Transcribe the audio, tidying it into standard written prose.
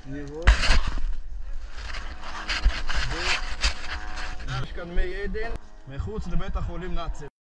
נראות. יש כאן מי עדן מחוץ לבית החולים נאצר.